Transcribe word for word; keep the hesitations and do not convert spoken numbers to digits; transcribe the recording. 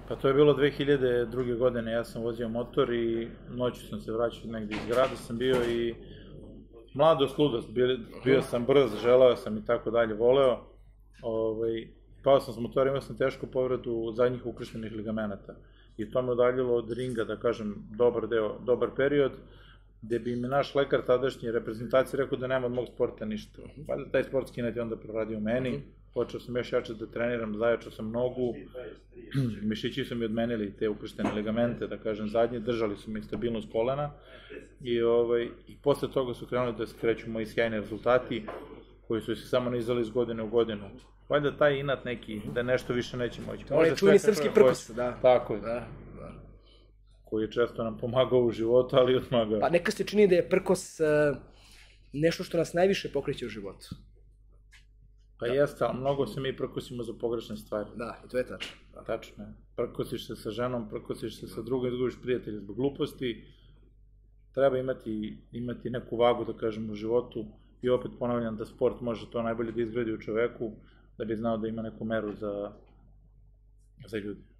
Pa to je bilo dve hiljade druge. godine, ja sam vozio motor i noću sam se vraćao negde iz grada, sam bio i mladost, ludost, bio, bio sam brz, želeo sam i tako dalje, voleo. Ovaj, pao sam s motora, imao sam tešku povredu zadnjih ukrštenih ligamenata. I to me udaljilo od ringa, da kažem, dobar deo, dobar period, gde bi mi naš lekar tadašnji reprezentacije rekao da nema od mog sporta ništa. Valjda taj sportski net je onda proradio meni, počeo sam još jače da treniram, zajačao sam nogu, mišići su mi odmenili te ukrštene ligamente, da kažem, zadnje, držali su mi stabilnost kolena i, ovaj, i posle toga su krenuli da se kreću moji sjajni rezultati koji su se samo nizali iz godine u godinu. Valjda taj inat neki, da nešto više neće moći. To je čuveni srpski prkos, da. Tako je. Koji je često nam pomagao u životu, ali odmagao. Pa neka se čini da je prkos nešto što nas najviše pokreće u životu. Pa jeste, ali mnogo se mi prkosimo za pogrešne stvari. Da, i to je tačno. Tačno je. Prkosiš se sa ženom, prkosiš se sa drugom, izgubiš prijatelja zbog gluposti. Treba imati, imati neku vagu, da kažem, u životu. I opet ponavljam da sport može to najbolje da izgradi u čoveku, da bi znao da ima neku meru za, za ljudi.